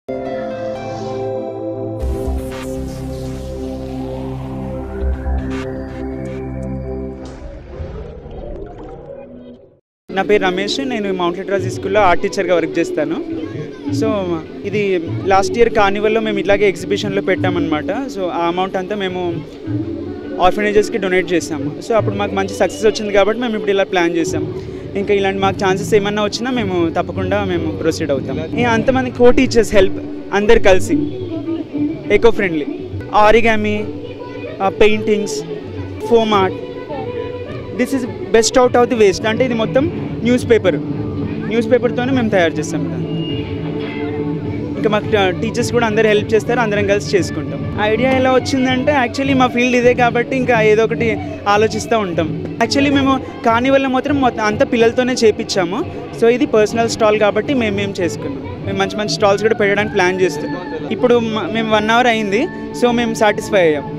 నా పేరు రమేష్. నేను మౌంట్ లిటరసీ స్కూల్లో ఆర్ట్ టీచర్గా వర్క్ చేస్తాను. సో ఇది లాస్ట్ ఇయర్ కార్నివల్లో మేము ఇట్లాగే ఎగ్జిబిషన్లో పెట్టామన్నమాట. సో ఆ అమౌంట్ అంతా మేము ఆర్ఫనేజెస్కి డొనేట్ చేసాము. సో అప్పుడు మాకు మంచి సక్సెస్ వచ్చింది కాబట్టి మేము ఇప్పుడు ఇలా ప్లాన్ చేసాం. ఇంకా ఇలాంటి మాకు ఛాన్సెస్ ఏమన్నా వచ్చినా మేము తప్పకుండా మేము ప్రొసీడ్ అవుతాం. అంతమంది కో టీచర్స్ హెల్ప్ అందరు కలిసి eco friendly origami, paintings, foam art. This is best out of the waste. అంటే ఇది మొత్తం న్యూస్ పేపర్తోనే మేము తయారు చేస్తాం. ఇంకా మాకు టీచర్స్ కూడా అందరు హెల్ప్ చేస్తారు, అందరం కలిసి చేసుకుంటాం. ఐడియా ఎలా వచ్చిందంటే యాక్చువల్లీ మా ఫీల్డ్ ఇదే కాబట్టి ఇంకా ఏదో ఒకటి ఆలోచిస్తూ ఉంటాం. యాక్చువల్లీ మేము కార్నివల్లో మాత్రం అంతా పిల్లలతోనే చేయించాము. సో ఇది పర్సనల్ స్టాల్ కాబట్టి మేము చేసుకున్నాం. మేము మంచి మంచి స్టాల్స్ కూడా పెట్టడానికి ప్లాన్ చేస్తున్నాం. ఇప్పుడు మేము 1 hour అయింది. సో మేము సాటిస్ఫై అయ్యాం.